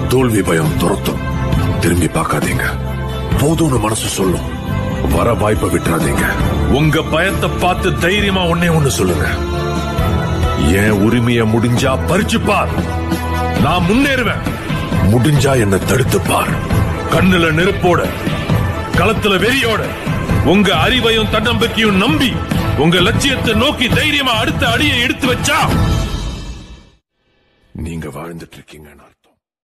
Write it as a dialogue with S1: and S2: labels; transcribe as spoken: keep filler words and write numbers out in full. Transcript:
S1: தோல்வி பயம் துரத்தும். திரும்பி பார்க்காதீங்க. போதும்னு மனசு சொல்லும். வர வாய்ப்பை விட்டுறாதீங்க. உங்க பயத்தை பார்த்து தைரியமா ஒன்னே ஒண்ணு சொல்லுங்க. என் உரிமைய முடிஞ்சா பறிச்சுப்பார். நான் முன்னேறுவேன். முடிஞ்சா என்ன தடுத்துப்பார். கண்ணுல நெருப்போட, களத்துல வெறியோட, உங்க அறிவையும் தன்னம்பிக்கையும் நம்பி உங்க லட்சியத்தை நோக்கி தைரியமா அடுத்த அடியை எடுத்து வச்சா நீங்க வாழ்ந்துட்டு இருக்கீங்க.